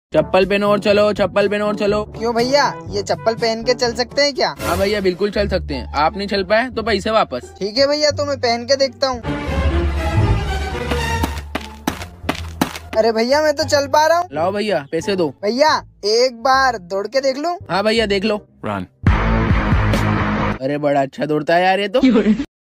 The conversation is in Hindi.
चप्पल पहनो और चलो, चप्पल पहनो और चलो। क्यों भैया, ये चप्पल पहन के चल सकते हैं क्या? हाँ भैया बिल्कुल चल सकते हैं। आप नहीं चल पाए तो पैसे वापस। ठीक है भैया, तो मैं पहन के देखता हूँ। अरे भैया, मैं तो चल पा रहा हूँ। लाओ भैया पैसे दो। भैया एक बार दौड़ के देख लूं? हाँ भैया देख लो। अरे बड़ा अच्छा दौड़ता है यार ये तो।